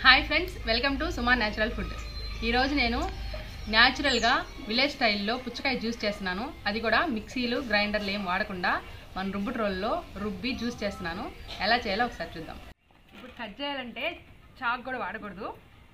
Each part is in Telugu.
Hi friends, welcome to Suma natural food. ఈరోజు నేను న్యాచురల్గా విలేజ్ స్టైల్లో పుచ్చకాయ జ్యూస్ చేస్తున్నాను. అది కూడా మిక్సీలు గ్రైండర్లు ఏం వాడకుండా మన రుబ్బుటి రోల్లో రుబ్బి జ్యూస్ చేస్తున్నాను. ఎలా చేయాలో ఒకసారి చూద్దాం. ఇప్పుడు కట్ చేయాలంటే చాకు కూడా వాడకూడదు.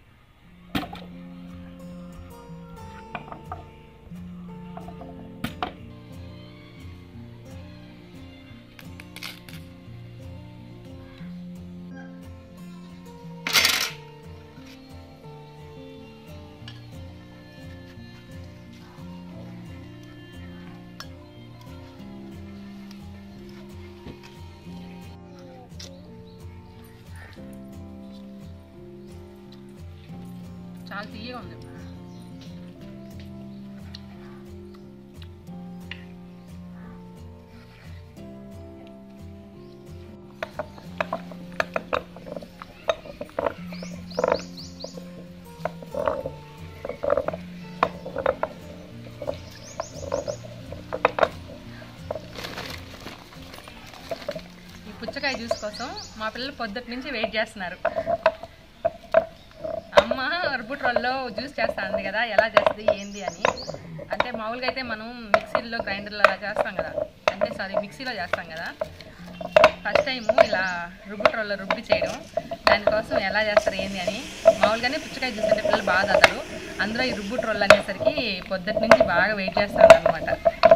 చాలా తీయగా ఉంది. ఈ పుచ్చకాయ జ్యూస్ కోసం మా పిల్లలు పొద్దుటి నుంచి వెయిట్ చేస్తున్నారు. అమ్మ రుబ్బుటి రోల్లో జ్యూస్ చేస్తుంది కదా, ఎలా చేస్తుంది ఏంది అని. అంటే మామూలుగా అయితే మనం మిక్సీలో గ్రైండర్లో అలా చేస్తాం కదా, మిక్సీలో చేస్తాం కదా. ఫస్ట్ టైము ఇలా రుబ్బుటి రోల్లో రుబ్బి చేయడం, దానికోసం ఎలా చేస్తారు ఏంది అని. మామూలుగానే పుచ్చకాయ జ్యూస్ అంటే పిల్లలు బాగా తాగుతారు. అందులో ఈ రుబ్బుటి రోళ్ళు అనేసరికి పొద్దుటి నుంచి బాగా వెయిట్ చేస్తాను అనమాట.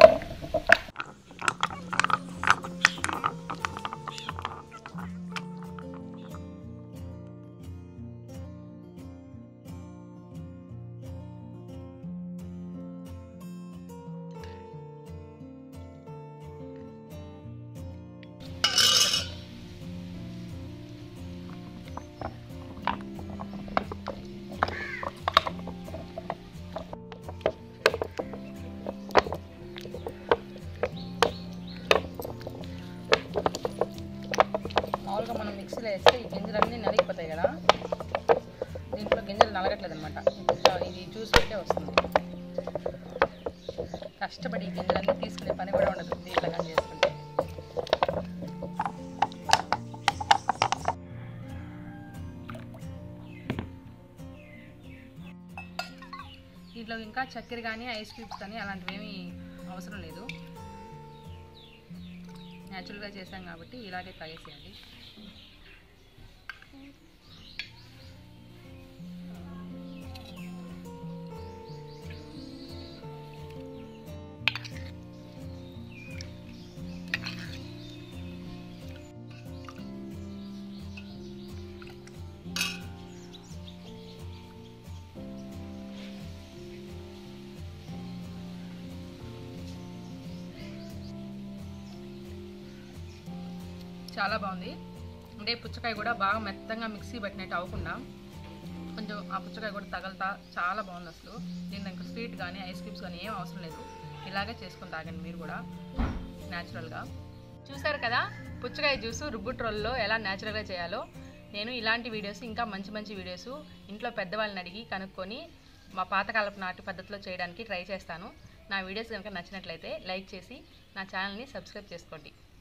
మామూలుగా మనం మిక్సీలో వేస్తే ఈ గింజలన్నీ నలిగిపోతాయి కదా, దీంట్లో గింజలు నలగట్లేదు అనమాట. ఇది జ్యూస్ అయితే వస్తుంది. కష్టపడి ఈ గింజలన్నీ తీసుకునే పని కూడా ఉండదు దీంట్లో కానీ చేసుకుంటే. దీంట్లో ఇంకా చక్కెర కానీ ఐస్ క్యూబ్స్ కానీ అలాంటివి ఏమీ అవసరం లేదు. న్యాచురల్గా చేసాం కాబట్టి ఇలాగే తాగేసేయాలి. చాలా బాగుంది. అంటే పుచ్చకాయ కూడా బాగా మెత్తంగా మిక్సీ పట్టినట్టు అవ్వకుండా కొంచెం ఆ పుచ్చకాయ కూడా తగలతా చాలా బాగుంది అసలు. దీన్ని ఇంకా స్వీట్ కానీ ఐస్ క్రీమ్స్ కానీ ఏం అవసరం లేదు. ఇలాగే చేసుకొని తాగండి మీరు కూడా న్యాచురల్గా. చూసారు కదా పుచ్చకాయ జ్యూసు రుబ్బుటి రోల్లో ఎలా న్యాచురల్గా చేయాలో. నేను ఇలాంటి వీడియోస్ ఇంకా మంచి మంచి వీడియోస్ ఇంట్లో పెద్దవాళ్ళని అడిగి కనుక్కొని మా పాతకాలపు నాటి పద్ధతిలో చేయడానికి ట్రై చేస్తాను. నా వీడియోస్ కనుక నచ్చినట్లయితే లైక్ చేసి నా ఛానల్ని సబ్స్క్రైబ్ చేసుకోండి.